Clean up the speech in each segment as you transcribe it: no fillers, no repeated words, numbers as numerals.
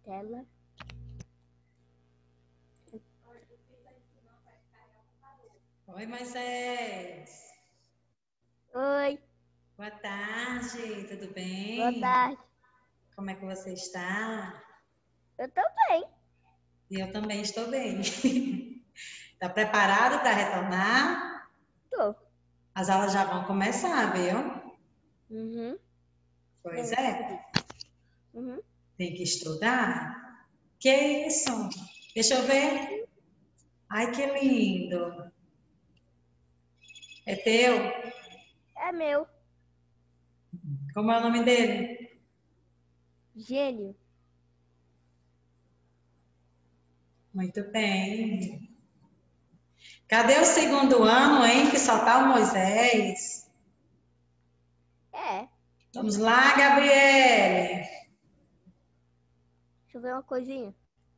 Tela. Oi, Moisés. Oi, Boa tarde, tudo bem? boa tarde. Como é que você está? Eu tô bem. E eu também estou bem. Está preparado para retornar? Tô. As aulas já vão começar, viu? Uhum. Pois Tem é, Uhum. tem que estudar. Que isso? Deixa eu ver. Ai, que lindo. É teu? É meu. Como é o nome dele? Gênio. Muito bem. Cadê o segundo ano, hein? Que só tá o Moisés. É. Vamos lá, Gabriele. Deixa eu ver uma coisinha.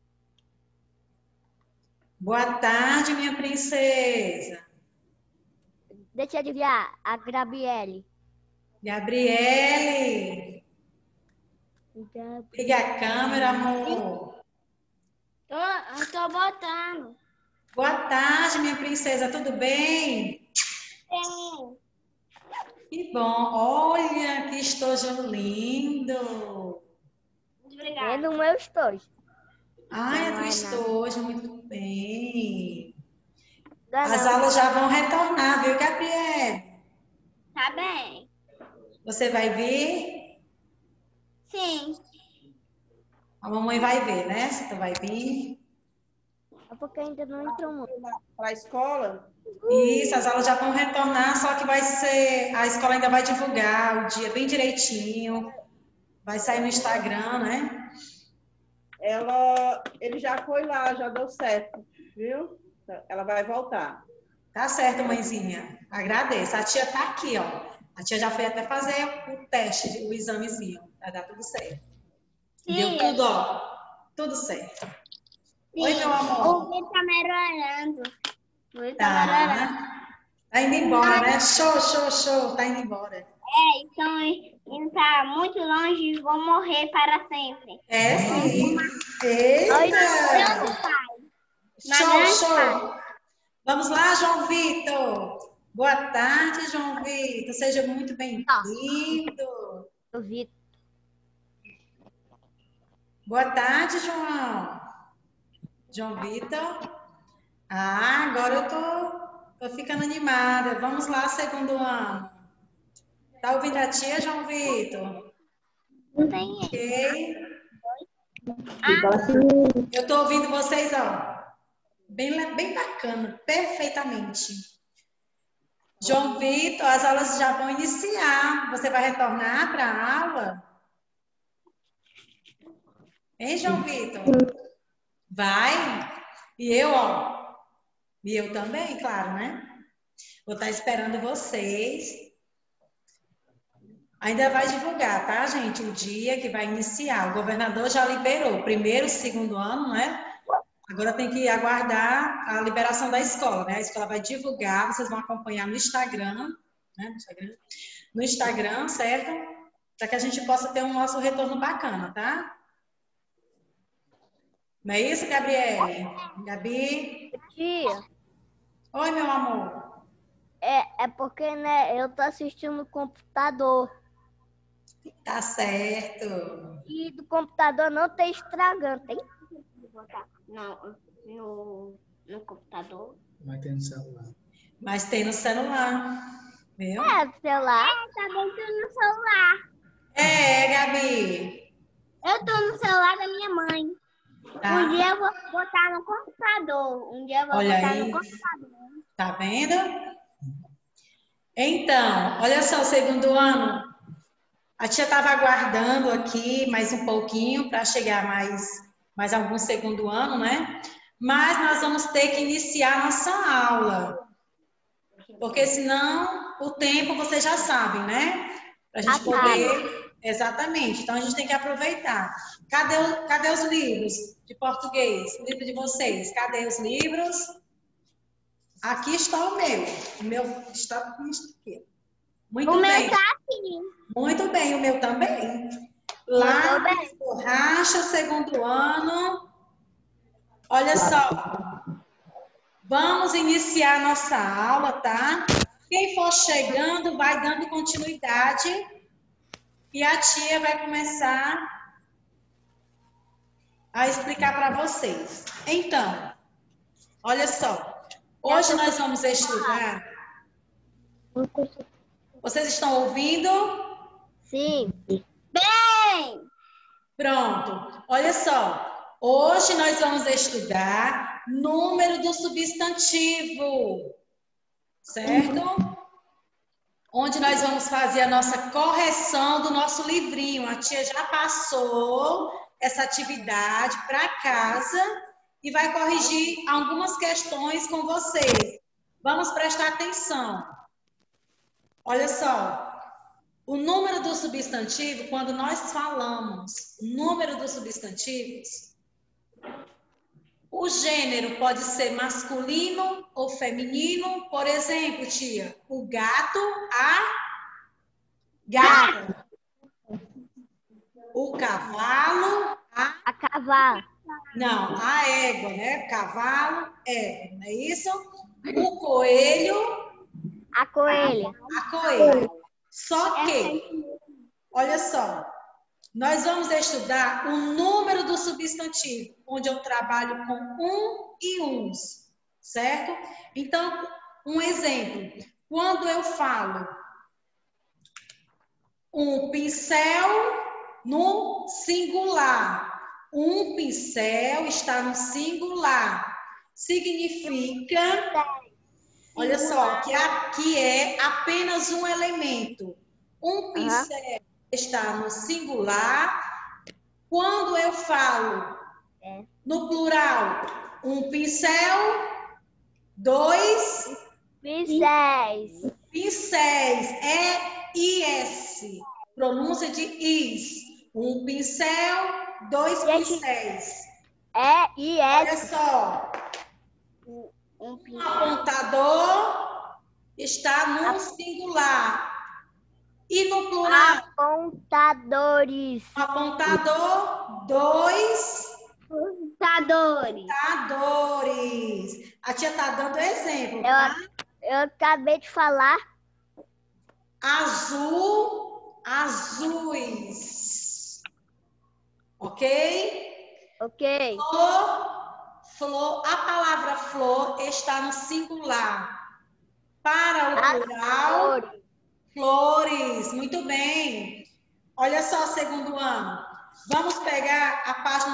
Boa tarde, minha princesa. Deixa eu adivinhar. A Gabriele. Gabriele. Liga a câmera, amor. Eu tô botando. Boa tarde, minha princesa. Tudo bem? Tem. Que bom. Olha, que estojo lindo. É no meu stories. Ai, é Não do é nada. estojo. Muito bem. Não é As não. aulas já vão retornar, viu, Gabriele? Tá bem. Você vai vir? Sim. A mamãe vai ver, né? Se tu vai vir. É porque ainda não entrou muito. Para a escola? Isso, as aulas já vão retornar, só que vai ser, a escola ainda vai divulgar o dia bem direitinho, vai sair no Instagram, né? Ele já foi lá, já deu certo, viu? Ela vai voltar. Tá certo, mãezinha. Agradeço. A tia tá aqui, ó. A tia já foi até fazer o teste, o examezinho, vai dar tudo certo. Deu tudo, ó, tudo certo. Oi, meu O amor. Vitor tá melhorando. O Vitor tá melhorando. Tá. Tá indo embora, né? Show, show, show. Tá indo embora. Então, ele tá muito longe e vou morrer para sempre. É, sim. Oi, Eita! Na Show, grande show. Vamos lá, João Vitor. Boa tarde, João Vitor. Seja muito bem-vindo. Eu vi. Boa tarde, João. João Vitor. Ah, agora eu tô ficando animada. Vamos lá, segundo ano. Tá ouvindo a tia, João Vitor? Não tem Ok. Eu tô ouvindo vocês, ó. Bem bacana, perfeitamente. João Vitor, as aulas já vão iniciar. Você vai retornar para a aula? Hein, João Vitor? Vai? E eu, ó. E eu também, claro, né? Vou estar esperando vocês. Ainda vai divulgar, tá, gente? O dia que vai iniciar. O governador já liberou. Primeiro, segundo ano, né? Agora tem que aguardar a liberação da escola, né? A escola vai divulgar, vocês vão acompanhar no Instagram, né? No Instagram, certo? Para que a gente possa ter um nosso retorno bacana, tá? Não é isso, Gabriele? Gabi? Tia, Oi, meu amor. é porque, né, eu tô assistindo no computador. Tá certo. E do computador não tem estragando, tem? Não, no computador. Mas tem no celular. Mas tem no celular, viu? É, do celular. Tá dentro no celular. É, Gabi. Eu tô no celular da minha mãe. Tá? Um dia eu vou botar no computador. Um dia eu vou Olha botar aí. no computador. Tá vendo? Então, olha só, o segundo ano. A tia estava aguardando aqui mais um pouquinho para chegar mais algum segundo ano, né? Mas nós vamos ter que iniciar a nossa aula. Porque senão o tempo vocês já sabem, né? Para a gente poder. Exatamente. Então a gente tem que aproveitar. Cadê os livros de português? O livro de vocês? Cadê os livros? Aqui está o meu. O meu está aqui. Muito O meu bem. tá aqui. Muito bem, o meu também. Lápis, borracha, segundo ano. Olha só. Vamos iniciar nossa aula, tá? Quem for chegando, vai dando continuidade. E a tia vai começar a explicar para vocês. Então, olha só. Hoje nós vamos estudar. Vocês estão ouvindo? Sim. Bem! Pronto. Olha só. Hoje nós vamos estudar número do substantivo. Certo? Onde nós vamos fazer a nossa correção do nosso livrinho. A tia já passou essa atividade para casa e vai corrigir algumas questões com vocês. Vamos prestar atenção. Olha só. O número do substantivo, quando nós falamos número dos substantivos, o gênero pode ser masculino ou feminino. Por exemplo, tia, o gato, a gata. O cavalo, A cavalo. não, a égua, né? Cavalo, égua, não é isso? O coelho, A coelha. a coelha. Só que, olha só, nós vamos estudar o número do substantivo, onde eu trabalho com um e uns, certo? Então, um exemplo. Quando eu falo um pincel no singular, um pincel está no singular, significa, olha só, que aqui é apenas um elemento. Um pincel está no singular. Quando eu falo no plural, um pincel, dois Pincéis. pincéis, E-I-S, pronúncia de is. Um pincel, dois pincéis. Olha E-I-S. só, um apontador está no singular. E no plural? Apontadores. Apontador, dois Apontadores. apontadores. A tia está dando exemplo, tá? Eu acabei de falar. Azul, azuis. Ok? Ok. Flor, flor. A palavra flor está no singular. Para o plural, flores. Muito bem. Olha só, segundo ano. Vamos pegar a página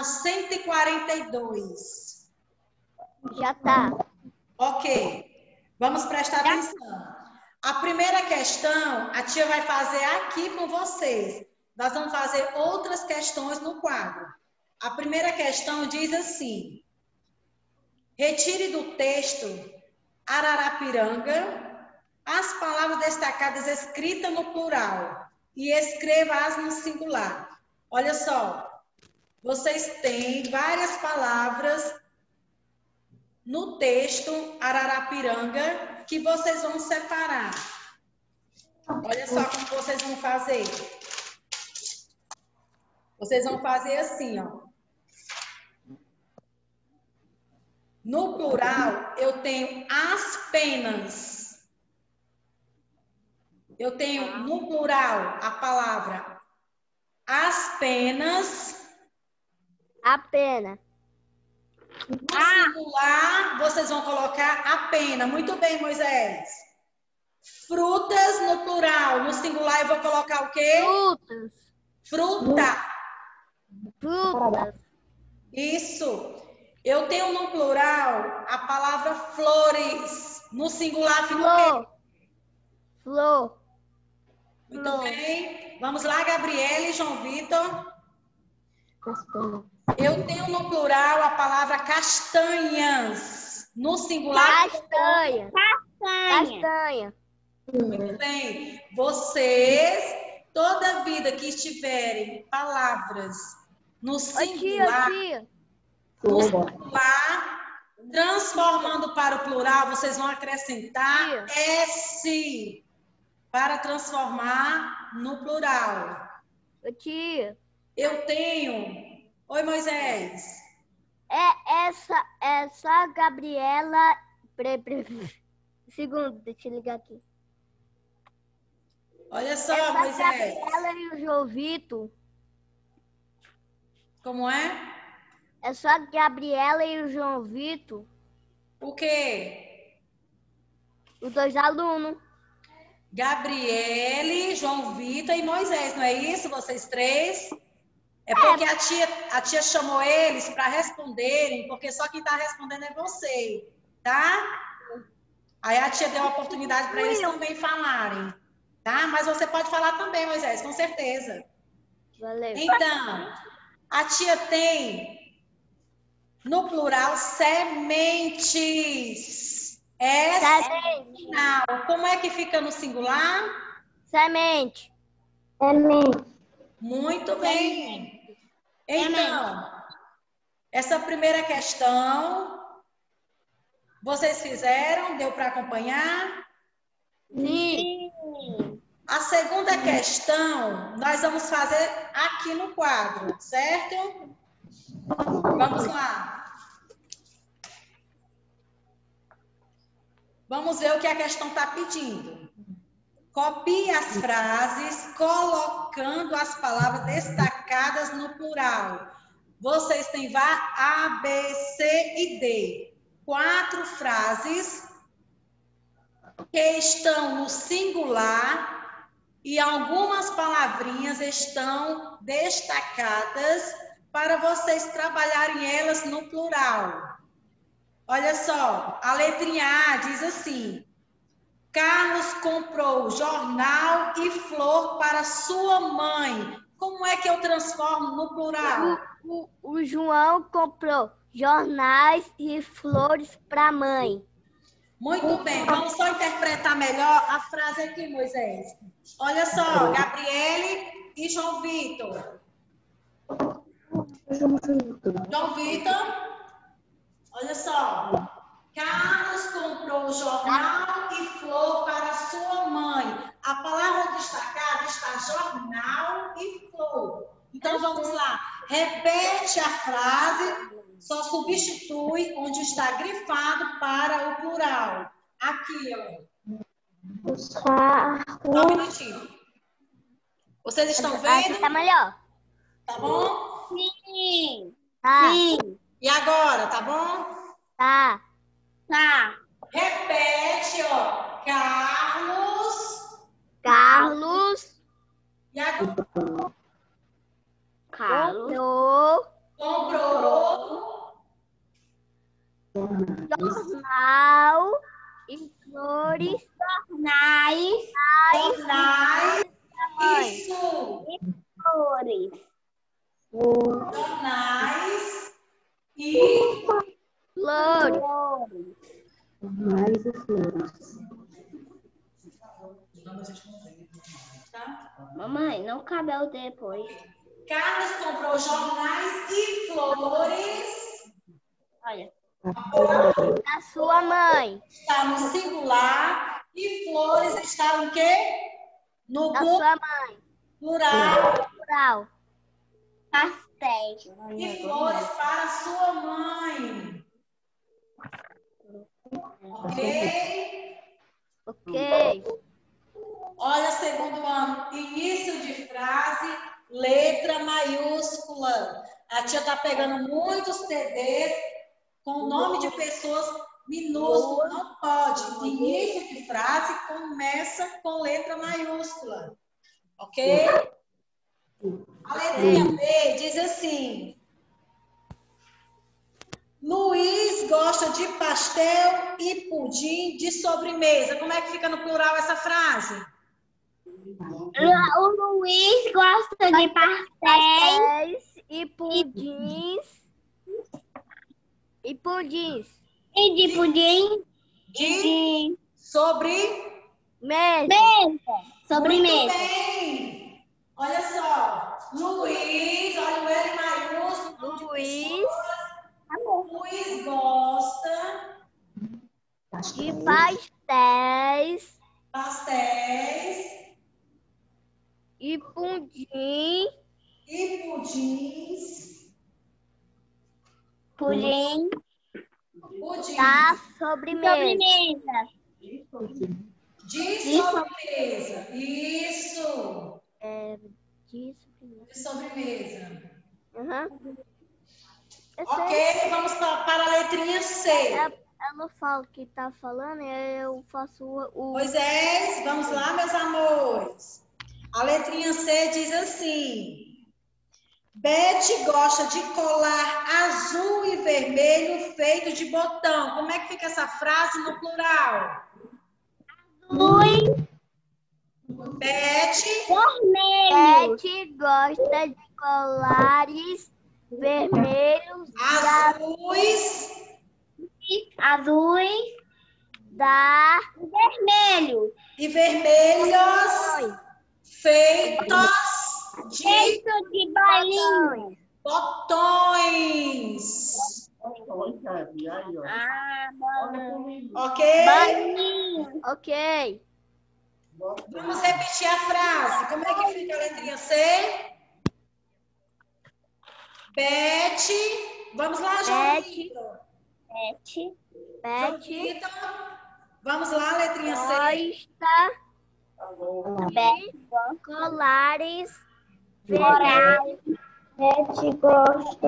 142. Já tá. Ok. Vamos prestar atenção. A primeira questão, a tia vai fazer aqui com vocês. Nós vamos fazer outras questões no quadro. A primeira questão diz assim: retire do texto Ararapiranga as palavras destacadas escritas no plural e escreva-as no singular. Olha só, vocês têm várias palavras no texto Ararapiranga que vocês vão separar. Olha só como vocês vão fazer. Vocês vão fazer assim, ó. No plural, eu tenho as penas. Eu tenho no plural a palavra as penas. A pena. No singular, vocês vão colocar a pena. Muito bem, Moisés. Frutas no plural. No singular, eu vou colocar o quê? Frutas. Fruta. Frutas. Isso. Eu tenho no plural a palavra flores. No singular, fica o quê? Flor. Muito bem. Vamos lá, Gabriele e João Vitor. Eu tenho no plural a palavra castanhas. No singular... Castanha. Castanha. Muito bem. Vocês, toda vida que estiverem palavras no singular, no singular, transformando para o plural, vocês vão acrescentar S para transformar no plural. Tia. Eu tenho. Oi, Moisés. Essa Gabriela. Segundo, deixa eu ligar aqui. Olha só, Essa Moisés. Gabriela e o João Vitor. Como é? Essa Gabriela e o João Vitor. O quê? Os 2 alunos. Gabriele, João Vitor e Moisés, não é isso? Vocês 3? É porque a tia chamou eles para responderem, porque só quem está respondendo é você, tá? Aí a tia deu a oportunidade para eles também falarem, tá? Mas você pode falar também, Moisés, com certeza. Valeu. Então, a tia tem, no plural, sementes. Semente. Como é que fica no singular? Semente. Muito bem. Então, essa primeira questão, vocês fizeram? Deu para acompanhar? Sim. A segunda questão, nós vamos fazer aqui no quadro, certo? Vamos lá. Vamos ver o que a questão está pedindo. Copie as frases colocando as palavras destacadas no plural. Vocês têm A, B, C e D. 4 frases que estão no singular e algumas palavrinhas estão destacadas para vocês trabalharem elas no plural. Olha só, a letrinha A diz assim: Carlos comprou jornal e flor para sua mãe. Como é que eu transformo no plural? O João comprou jornais e flores para a mãe. Muito bem, vamos só interpretar melhor a frase aqui, Moisés. Olha só, Gabriele e João Vitor. João Vitor, olha só. Carlos comprou jornal e flor para sua mãe. A palavra destacada está jornal e flor. Então vamos lá. Repete a frase, só substitui onde está grifado para o plural. Aqui, ó. Só um minutinho. Vocês estão vendo? Tá melhor. Tá bom? Sim. Sim. E agora, tá bom? Tá. Repete, ó. Carlos. E agora? Comprou jornal e flores. Jornais. Isso. Flores. Jornais e Flores. Tá? Mamãe, não cabe o depois. Carlos comprou jornais e flores. Olha. Da sua mãe. Está no singular e flores está no quê? No Da sua mãe. plural. Pastéis. E flores para sua mãe. Ok? Olha, segundo ano, início de frase, letra maiúscula. A tia está pegando muitos TDs com o nome de pessoas minúsculas. Não pode. Início de frase começa com letra maiúscula. Ok? A letrinha B diz assim: Luiz gosta de pastel e pudim de sobremesa. Como é que fica no plural essa frase? O Luiz gosta de pastéis e pudins. E pudins. E de pudim? De sobremesa. Sobremesa. Muito bem. Olha só. Luiz, olha o L maiúsculo. Luiz gosta de pastéis e e pudim E pudins. Pudim Pudim. da sobremesa. De sobremesa. Isso. De sobremesa. De sobremesa. Uhum. Ok, vamos para a letrinha C. Eu não falo o que tá falando, eu faço o... Moisés, vamos lá, meus amores. A letrinha C diz assim: Beth gosta de colar azul e vermelho feito de botão. Como é que fica essa frase no plural? Azul Beth vermelho. Beth gosta de colares vermelhos azuis da vermelho e vermelhos feitos de bolinhos. botões. Ok? Bolinho. Ok. Vamos repetir a frase. Como é que fica a letrinha C? Beth. Vamos lá, João Vitor. Beth Vamos lá, letrinha C. gosta de colares vermelhos. Beth gosta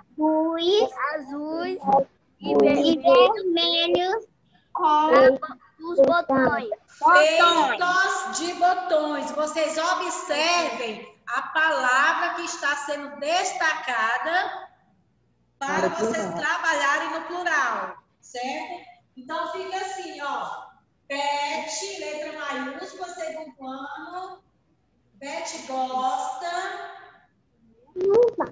azuis e vermelhos dos botões. Feitos de botões. Vocês observem a palavra que está sendo destacada para vocês trabalharem no plural, certo? Então fica assim, ó. Beth, letra maiúscula, segundo plano. Beth gosta de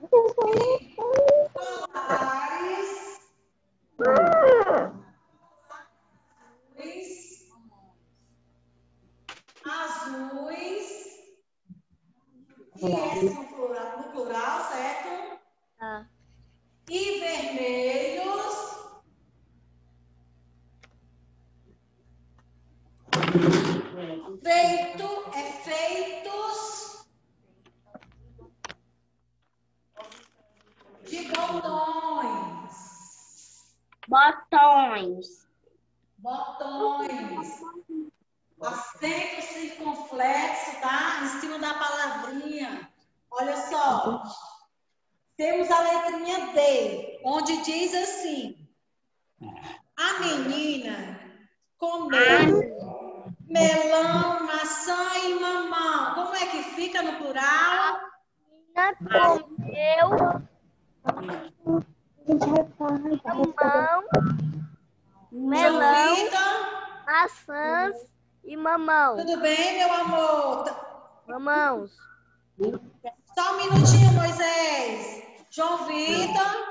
colares azuis, que é no plural, certo? E vermelhos feitos de botões. Acento circunflexo, tá? Em cima da palavrinha. Olha só. Temos a letrinha D, onde diz assim: a menina comeu melão, maçã e mamão. Como é que fica no plural? Melão, maçãs e mamão. Tudo bem, meu amor? Mamãos. Só um minutinho, Moisés. João Vitor.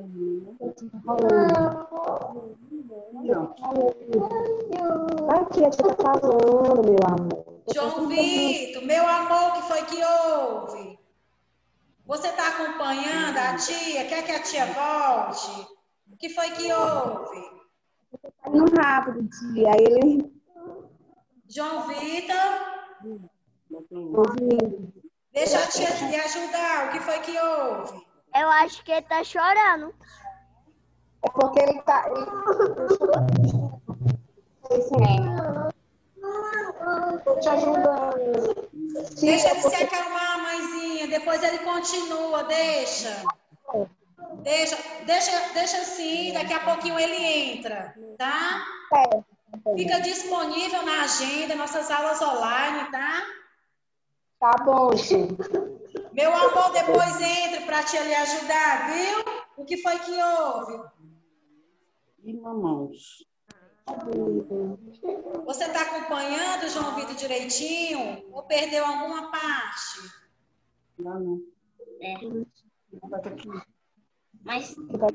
A tia tá falando, meu amor. João Vitor, meu amor, o que foi que houve? Você está acompanhando a tia? Quer que a tia volte? O que foi que houve? Tá indo rápido, tia. Aí ele... João Vitor, ouvindo. deixa a tia lhe ajudar. O que foi que houve? Eu acho que ele tá chorando. É porque ele tá... Tô te ajudando. Deixa ele se acalmar, mãezinha. Depois ele continua. Deixa assim. Daqui a pouquinho ele entra, tá? Fica disponível na agenda, nossas aulas online, tá? Tá bom, gente. Meu amor, depois entre para te lhe ajudar, viu? O que foi que houve? E mamãos. Você está acompanhando, João Vitor, direitinho? Ou perdeu alguma parte? Não. Mas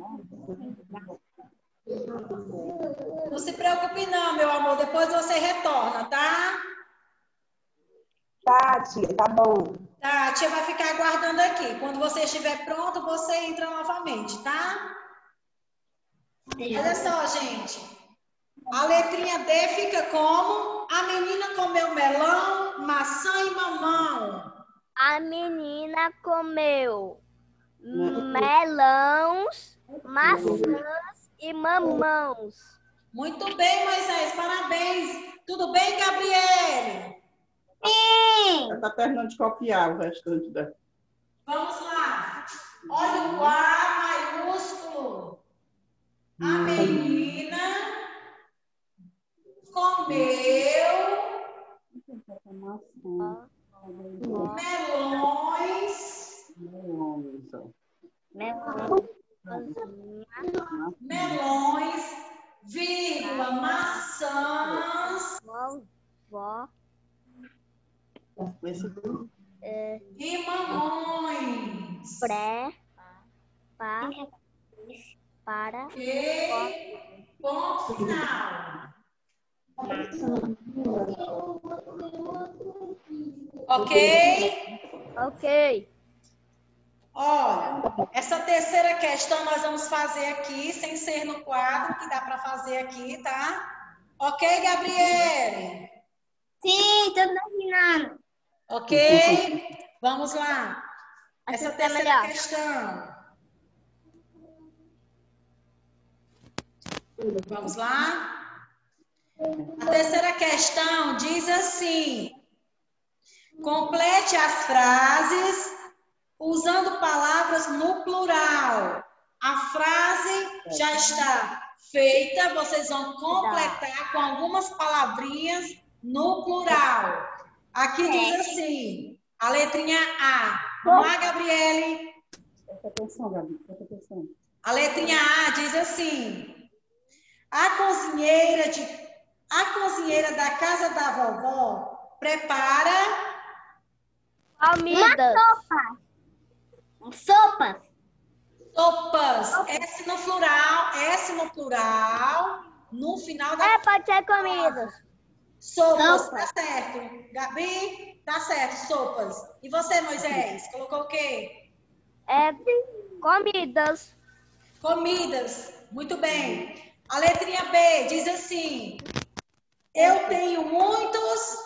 não se preocupe não, meu amor. Depois você retorna, tá? Tá, tia, tá bom. Tá, a tia vai ficar aguardando aqui. Quando você estiver pronto, você entra novamente, tá? Olha só, gente. A letrinha D fica como? A menina comeu melão, maçã e mamão. A menina comeu melões, maçãs e mamãos. Muito bem, Moisés, parabéns. Tudo bem, Gabriele? Ela está terminando de copiar o restante da. Vamos lá. Olha o A maiúsculo. A menina comeu melões, vírgula, maçãs Vó, e mamões. para, E ponto final. Ok? ok. Olha, essa terceira questão nós vamos fazer aqui, sem ser no quadro, que dá para fazer aqui, tá? Ok, Gabriele? Sim, tô terminando. Ok? Vamos lá. Essa Assim tá terceira melhor. questão. Vamos lá? A terceira questão diz assim: complete as frases usando palavras no plural. A frase já está feita, vocês vão completar com algumas palavrinhas no plural. Aqui diz assim, a letrinha A. Vamos lá, Gabriele? Presta atenção, Gabi, presta atenção. A letrinha A diz assim: a cozinheira da casa da vovó prepara Comidas. Sopas. sopas. S no plural, no final da Pode ser comidas. sopas. Sopa. Tá certo. Gabi, tá certo, sopas. E você, Moisés, colocou o quê? Comidas. Comidas. Muito bem. A letrinha B diz assim: eu tenho muitos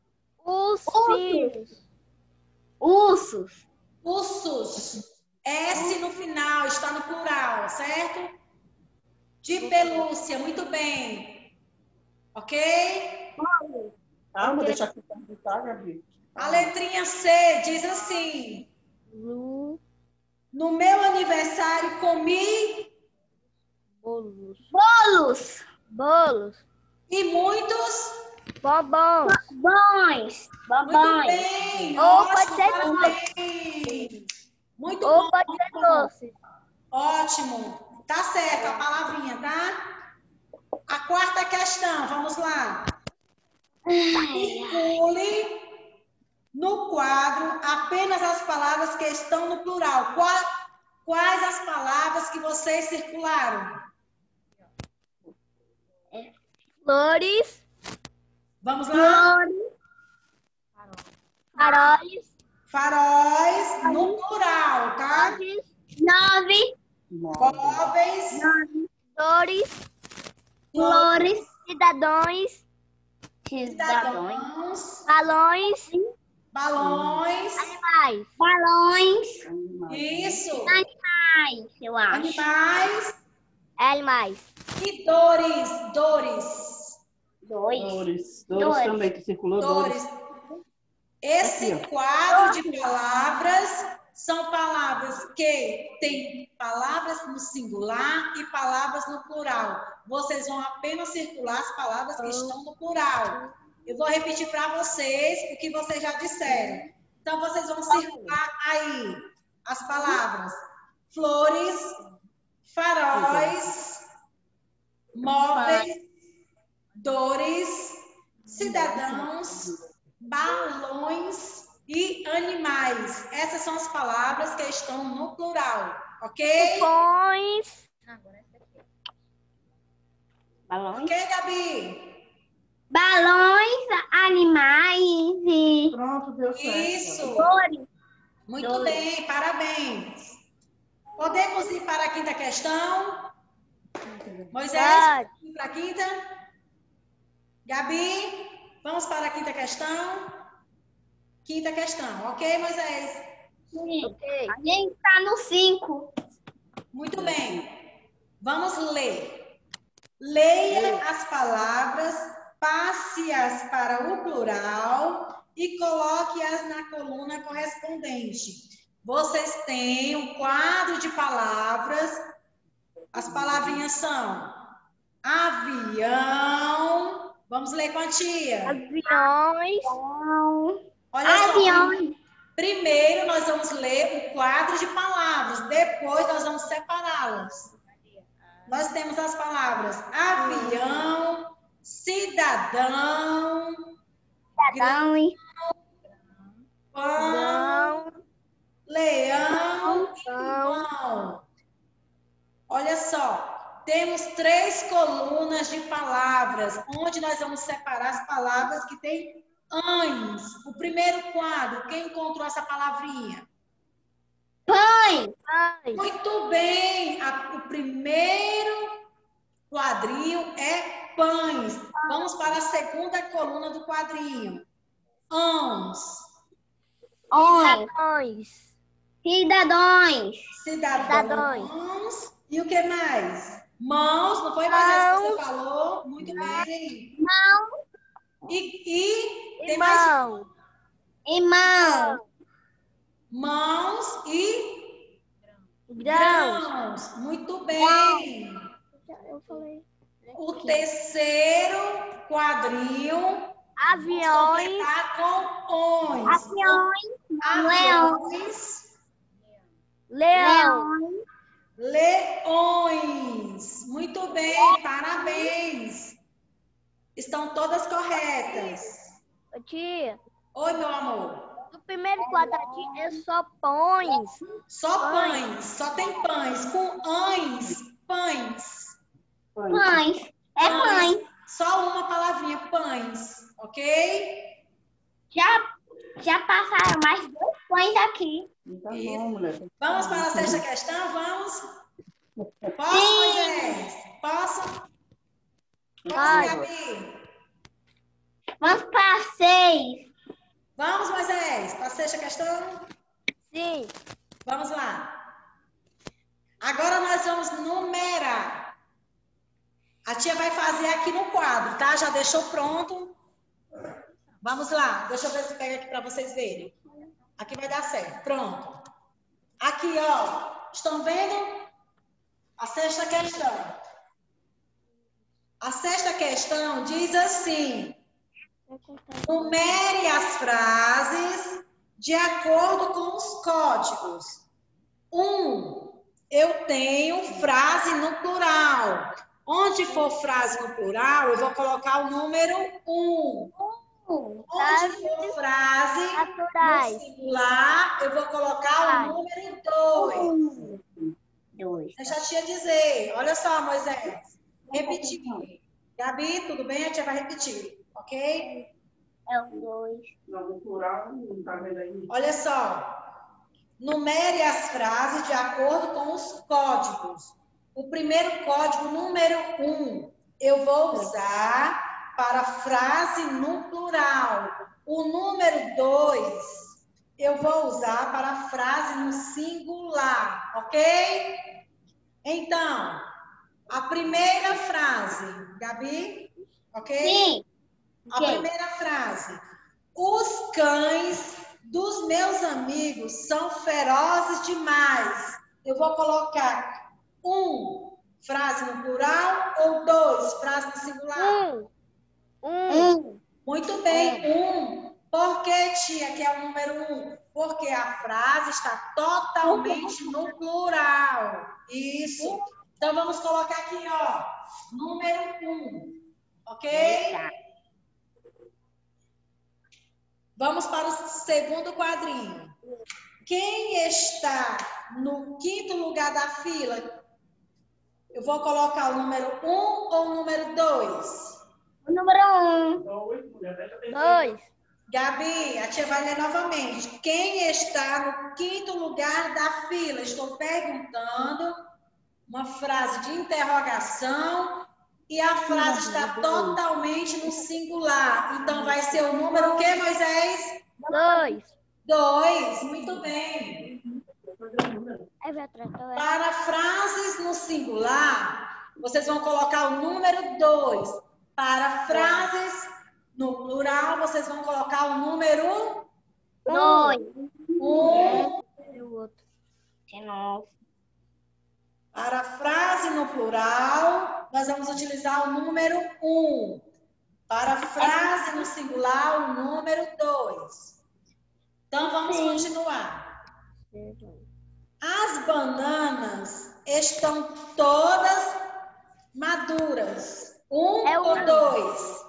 Ursos. ursos. S no final, está no plural, certo? De pelúcia, muito bem. Ok? Calma, deixa aqui perguntar, Gabi. A letrinha C diz assim: no meu aniversário comi Bolos. e muitos. Bombons. Muito bem. Ou Ótimo, pode ser parabéns. Muito Ou bom. pode ser doce. Ótimo. Tá certo a palavrinha, tá? A quarta questão, vamos lá. Circule no quadro apenas as palavras que estão no plural. Quais as palavras que vocês circularam? Flores. Vamos lá? Faróis. Faróis no plural, tá? 9. Móveis, Flores. flores, Cidadãos. cidadãos, Balões. balões, Balões. isso, Eu acho. animais Animais. e dores, dores, Dores Dores. também, tu circulou dores. dores. Esse Aqui, ó. quadro de palavras são palavras que têm palavras no singular e palavras no plural. Vocês vão apenas circular as palavras que estão no plural. Eu vou repetir para vocês o que vocês já disseram. Então, vocês vão circular aí as palavras flores, faróis, móveis, dores, cidadãos, balões e animais. Essas são as palavras que estão no plural, ok? Balões. Ok, Gabi? Balões, animais e Pronto, deu certo. Isso. flores. Muito bem, parabéns. Podemos ir para a quinta questão? Moisés, Pode. ir para a quinta? Gabi, vamos para a quinta questão? quinta questão. Ok, Moisés? Sim. Ok. A gente está no 5. Muito bem. Vamos ler. Leia as palavras, passe-as para o plural e coloque-as na coluna correspondente. Vocês têm um quadro de palavras. As palavrinhas são avião. Vamos ler com a tia. Aviões. Olha só. Aviões. Primeiro nós vamos ler o quadro de palavras, depois nós vamos separá-las. Nós temos as palavras avião, cidadão, Cidadãos. pão, leão e pão. Olha só, temos 3 colunas de palavras, onde nós vamos separar as palavras que têm ães. O primeiro quadro, quem encontrou essa palavrinha? Pães. Muito bem, o primeiro quadrinho é pães. Vamos para a segunda coluna do quadrinho. Ãos. Cidadãos. Cidadãos. E o que mais? Mãos, não foi mais isso que você falou? Muito bem. Mão. E tem mais Irmão. mãos e Grãos. grãos. Muito bem. Eu falei. O terceiro quadrinho. Aviões. Completar com ons. Aviões. Aviões. Leão. Leões. Muito bem, parabéns. Estão todas corretas. Ô, tia, Oi, meu amor. no primeiro quadradinho é só pães. Só pães, só tem pães. Com ães, pães. Pães. É pães. Só uma palavrinha, pães. Ok? Já passaram mais 2 pães aqui. Tá bom, mulher. Vamos para a sexta questão? Vamos? Posso, Moisés? Posso? Posso, Pode. Gabi? Vamos para 6. Vamos, Moisés? Para a sexta questão? Sim. Vamos lá. Agora nós vamos numerar. A tia vai fazer aqui no quadro, tá? Já deixou pronto? Vamos lá. Deixa eu ver se pega aqui para vocês verem. Aqui vai dar certo. Pronto. Aqui, ó. Estão vendo? A sexta questão. A sexta questão diz assim: numere as frases de acordo com os códigos. 1. Eu tenho frase no plural. Onde for frase no plural, eu vou colocar o número 1. Onde for frase Naturais. no singular, eu vou colocar o número 2. Deixa a tia dizer. Olha só, Moisés. Repetir. Gabi, tudo bem? A tia vai repetir, ok? É o 2. No plural, não tá vendo aí? Olha só. Numere as frases de acordo com os códigos. O primeiro código, número 1, eu vou usar para frase no plural. O número 2, eu vou usar para frase no singular, ok? Então, a primeira frase, Gabi, ok? Sim. A primeira frase. Os cães dos meus amigos são ferozes demais. Eu vou colocar 1, frase no plural, ou 2, frase no singular? 1. Muito bem, 1. Por que, tia, que é o número 1? Porque a frase está totalmente no plural. Isso. Então, vamos colocar aqui, ó, número 1. Ok? Vamos para o segundo quadrinho. Quem está no 5º lugar da fila? Eu vou colocar o número 1 ou o número 2? O número 2. Gabi, a tia vai ler novamente. Quem está no 5º lugar da fila? Estou perguntando uma frase de interrogação e a frase está totalmente no singular. Então, vai ser o número o quê, Moisés? 2. 2, muito bem. Aí vai atrás, então Para frases no singular, vocês vão colocar o número 2. Para frases no plural, vocês vão colocar o número 2. 1. E o outro. De novo. Para frase no plural, nós vamos utilizar o número 1. Para frase no singular, o número 2. Então, vamos continuar. As bananas estão todas maduras. 1 ou 2?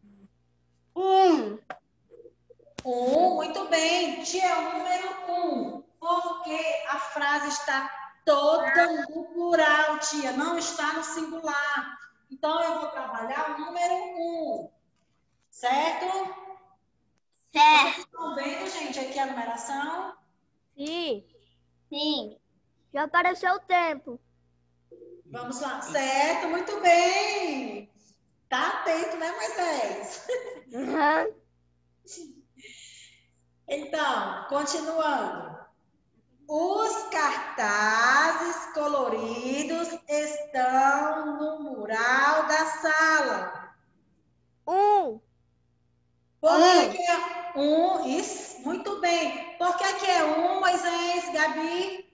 1. 1, muito bem. Tia, é o número 1. Porque a frase está toda no plural, tia. Não está no singular. Então, eu vou trabalhar o número 1. Certo? Certo. Vocês estão vendo, gente, aqui a numeração? Sim. Sim. Já apareceu o tempo. Vamos lá. Certo, muito bem. Tá atento, né, Moisés? Uhum. Então, continuando. Os cartazes coloridos estão no mural da sala. 1. Por que é 1? Isso, muito bem. Por que é 1, Moisés, Gabi?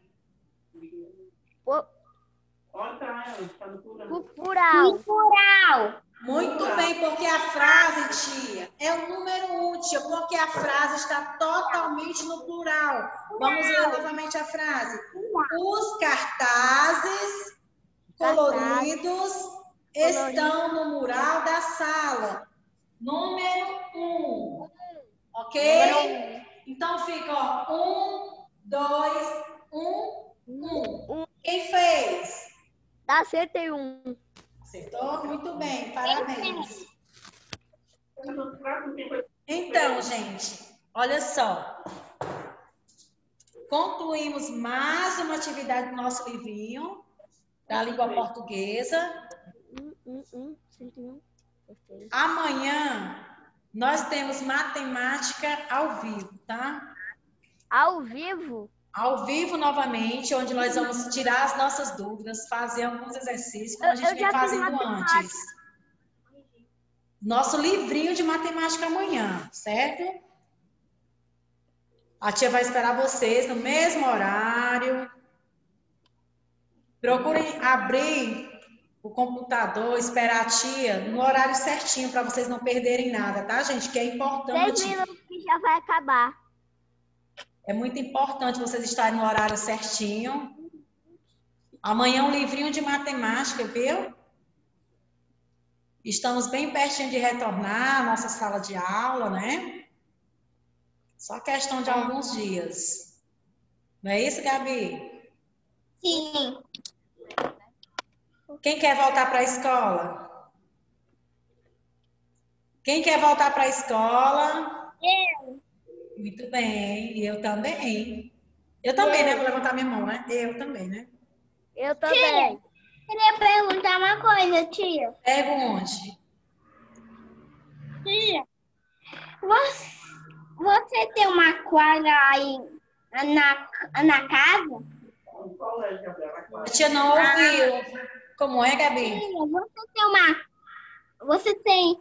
O plural. Muito bem, porque a frase, tia, é o número 1, tia, porque a frase está totalmente no plural. Vamos ler novamente a frase. Os cartazes coloridos estão no mural da sala. Número 1. Ok? Então fica, ó, 1, 2, 1, 1. Quem fez? Acertei 1. Acertou? Muito bem, parabéns. Então, gente, olha só. Concluímos mais uma atividade do nosso livrinho da língua portuguesa. 101. Amanhã nós temos matemática ao vivo, tá? Ao vivo? Ao vivo novamente, onde nós vamos tirar as nossas dúvidas, fazer alguns exercícios, como a gente vem fazendo antes. Nosso livrinho de matemática amanhã, certo? A tia vai esperar vocês no mesmo horário. Procurem abrir o computador, esperar a tia no horário certinho, para vocês não perderem nada, tá, gente? Que é importante. 10 minutos que já vai acabar. É muito importante vocês estarem no horário certinho. Amanhã um livrinho de matemática, viu? Estamos bem pertinho de retornar à nossa sala de aula, né? Só questão de alguns dias. Não é isso, Gabi? Sim. Quem quer voltar para a escola? Quem quer voltar para a escola? Eu. Muito bem, eu também. Eu também, né? Vou levantar minha mão, né? Eu também, né? Eu também. Queria perguntar uma coisa, tia. Pergunte. Tia, você tem uma quadra aí na casa? A tia não ouviu. Como é, Gabi? Tia, Você tem.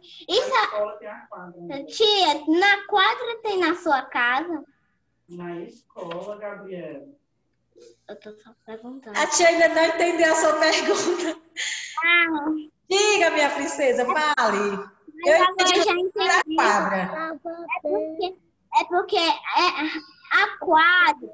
Tia, na quadra tem na sua casa? Na escola, Gabriela. Eu tô só perguntando. A tia ainda não entendeu a sua pergunta. Diga, minha princesa, fale. Eu Agora já entendi. a quadra. É porque a quadra.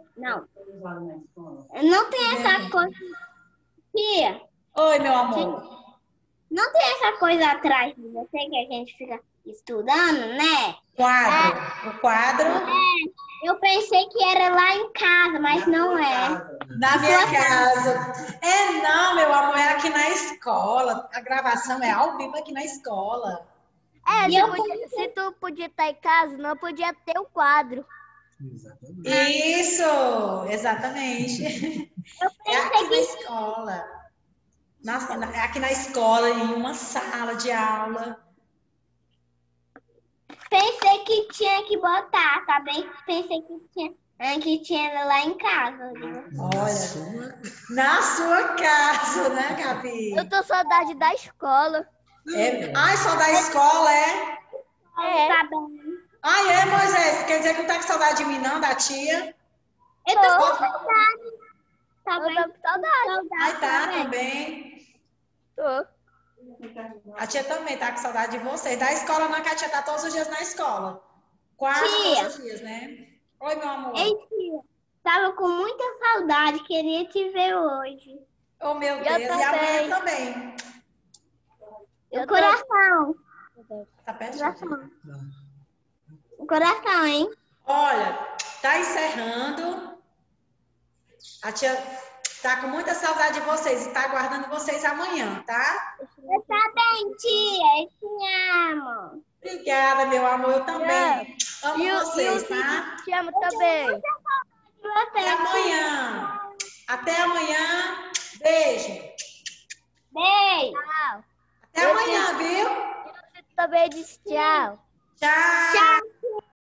Não tem essa coisa. Tia, Oi, meu amor. não tem essa coisa atrás de você que a gente fica estudando, né? Quadro. O quadro. Eu pensei que era lá em casa, mas não é. Na minha casa. Não, meu amor, é aqui na escola. A gravação é ao vivo aqui na escola. Se tu podia estar em casa, não podia ter o quadro. Isso, exatamente. É aqui na escola. É aqui na escola, em uma sala de aula. Pensei que tinha que botar, tá bem? Pensei que tinha lá em casa. Olha, na sua casa, né, Gabi? Eu tô saudade da escola. Ai, só da escola, é? Tá bem. Ai, é, Moisés? Quer dizer que não tá com saudade de mim, não, da tia? Eu tô com saudade. Tá bem? Eu tô com saudade. Ai, tá, também. Tô. A tia também tá com saudade de vocês. Da escola, não, que a tia tá todos os dias na escola. Quase Tia. todos os dias, né? Oi, meu amor. Ei, tia. Tava com muita saudade, queria te ver hoje. Oh, meu Eu Deus. E também. amanhã também. O coração. Tá perto? Coração. O coração, hein? Olha, tá encerrando. A tia tá com muita saudade de vocês e tá aguardando vocês amanhã, tá? Eu também, tia. Eu te amo. Obrigada, meu amor. Eu também amo vocês, E tá? te amo também. Até amanhã. Até amanhã. Beijo. Beijo. Tchau. Até amanhã, viu? Eu também disse tchau. Tchau. Tchau.